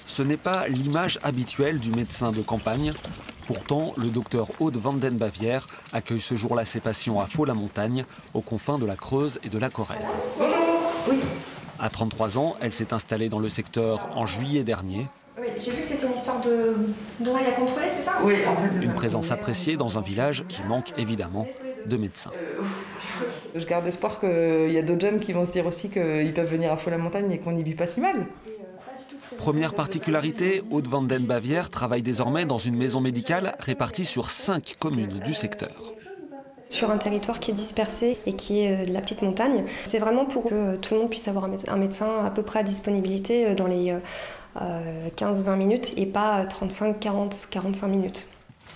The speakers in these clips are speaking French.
Ce n'est pas l'image habituelle du médecin de campagne. Pourtant, le docteur Aude van den Bavière accueille ce jour-là ses patients à Faux-la-Montagne, aux confins de la Creuse et de la Corrèze. Bonjour. Oui. À 33 ans, elle s'est installée dans le secteur en juillet dernier. Oui, j'ai vu que c'était une histoire d'oreille à contrôler, c'est ça? Oui, en fait. Une présence appréciée dans un village qui manque évidemment de médecins. Je garde espoir qu'il y a d'autres jeunes qui vont se dire aussi qu'ils peuvent venir à Faux-la-Montagne et qu'on n'y vit pas si mal. Première particularité, Aude van den Bavière travaille désormais dans une maison médicale répartie sur 5 communes du secteur. Sur un territoire qui est dispersé et qui est de la petite montagne. C'est vraiment pour que tout le monde puisse avoir un médecin à peu près à disponibilité dans les 15-20 minutes et pas 35-40-45 minutes.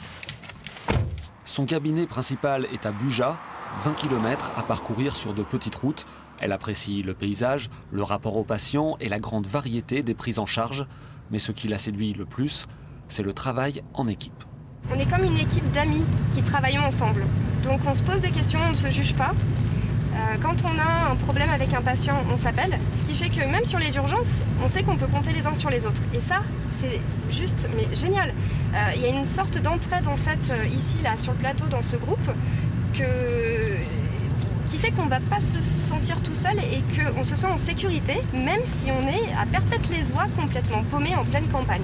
Son cabinet principal est à Buja, 20 km à parcourir sur de petites routes. Elle apprécie le paysage, le rapport aux patients et la grande variété des prises en charge. Mais ce qui la séduit le plus, c'est le travail en équipe. On est comme une équipe d'amis qui travaillons ensemble. Donc on se pose des questions, on ne se juge pas. Quand on a un problème avec un patient, on s'appelle. Ce qui fait que même sur les urgences, on sait qu'on peut compter les uns sur les autres. Et ça, c'est juste mais génial. Il y a une sorte d'entraide en fait ici, là, sur le plateau, dans ce groupe, qui fait qu'on ne va pas se sentir tout seul et qu'on se sent en sécurité, même si on est à Perpète-les-Oies, complètement paumé en pleine campagne.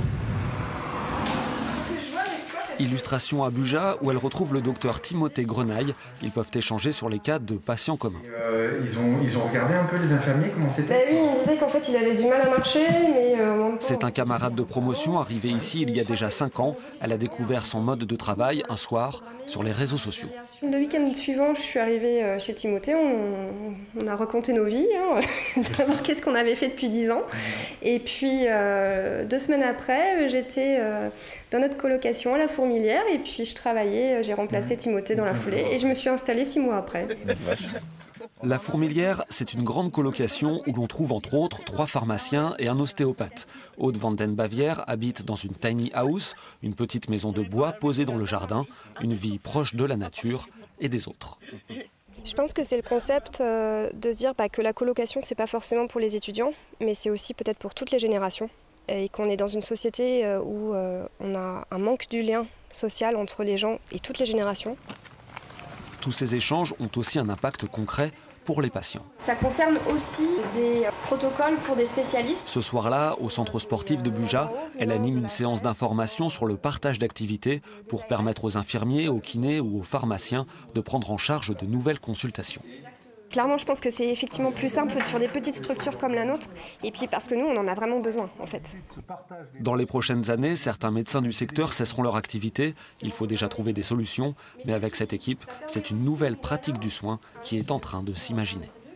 Illustration à Buja, où elle retrouve le docteur Timothée Grenaille. Ils peuvent échanger sur les cas de patients communs. Ils ont regardé un peu les infirmiers, comment c'était? Oui, il disait qu'en fait il avait du mal à marcher, mais en même temps... C'est un camarade de promotion arrivé ici il y a déjà 5 ans. Elle a découvert son mode de travail un soir sur les réseaux sociaux. Le week-end suivant, je suis arrivée chez Timothée, on a raconté nos vies, savoir qu'est-ce qu'on avait fait depuis 10 ans. Et puis 2 semaines après, j'étais dans notre colocation à la Fourmilière et puis je travaillais, j'ai remplacé Timothée dans la foulée et je me suis installée 6 mois après. La Fourmilière, c'est une grande colocation où l'on trouve entre autres 3 pharmaciens et un ostéopathe. Aude van den Bavière habite dans une tiny house, une petite maison de bois posée dans le jardin, une vie proche de la nature et des autres. Je pense que c'est le concept de se dire que la colocation, c'est pas forcément pour les étudiants, mais c'est aussi peut-être pour toutes les générations. Et qu'on est dans une société où on a un manque du lien social entre les gens et toutes les générations. Tous ces échanges ont aussi un impact concret pour les patients. Ça concerne aussi des protocoles pour des spécialistes. Ce soir-là, au centre sportif de Buja, elle anime une séance d'information sur le partage d'activités pour permettre aux infirmiers, aux kinés ou aux pharmaciens de prendre en charge de nouvelles consultations. Clairement, je pense que c'est effectivement plus simple sur des petites structures comme la nôtre, et puis parce que nous, on en a vraiment besoin, en fait. Dans les prochaines années, certains médecins du secteur cesseront leur activité. Il faut déjà trouver des solutions, mais avec cette équipe, c'est une nouvelle pratique du soin qui est en train de s'imaginer.